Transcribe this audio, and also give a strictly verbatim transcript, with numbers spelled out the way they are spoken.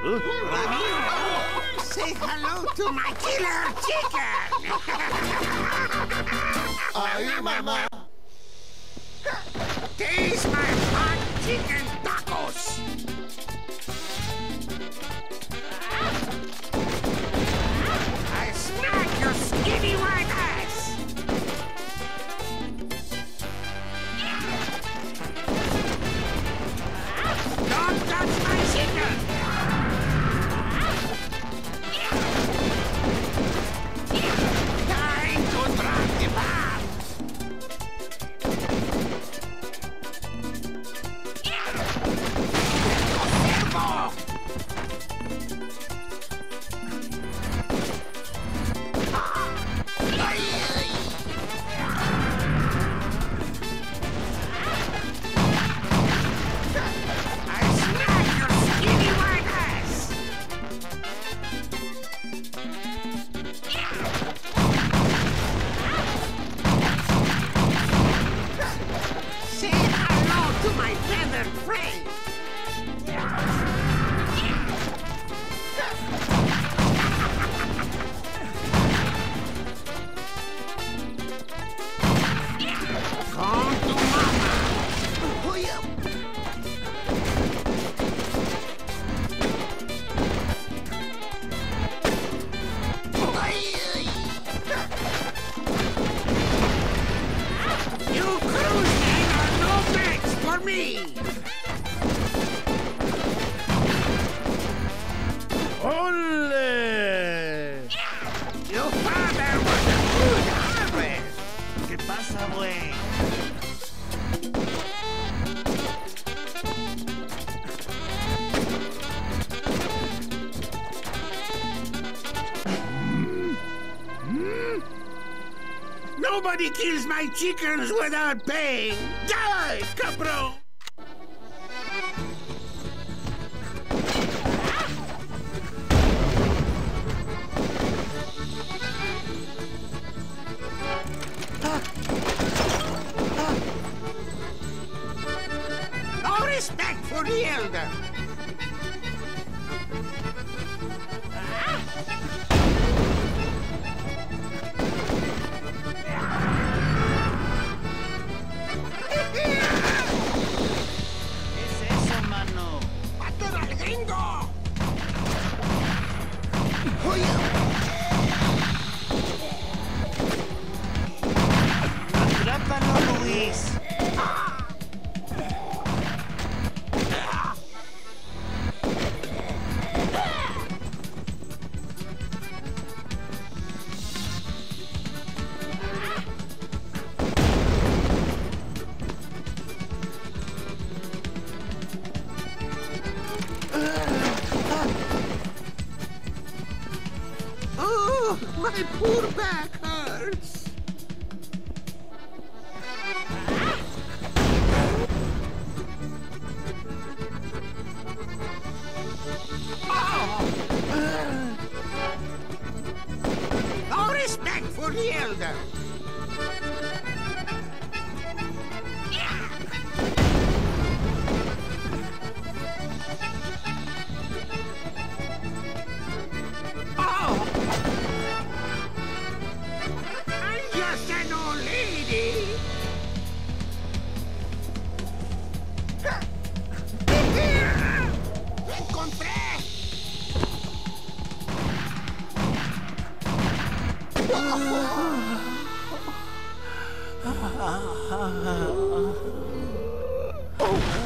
Ramiro, say hello to my killer chicken! Ay, mamá! Taste my hot chicken tacos! I smack your skinny white ass! Don't touch my chicken! Time to drop the bombs! Observo! Ay, ay. I smack your skinny white ass! Say hello to my feathered friend! Come to mama! Hurry up! You cruising are no match for me! ¡Ole! Your father was a good harvest! ¿Qué pasa, güey? Nobody kills my chickens without paying! Die, cabrón! No respect for the elder! ¿Qué es eso, mano? ¡Maten al gringo! Oye, ¡Atrápalo, Luis! oh, my poor back hurts! No respect for the elder! Oh! I'm just an old lady! ¡Lo encontré! Oh.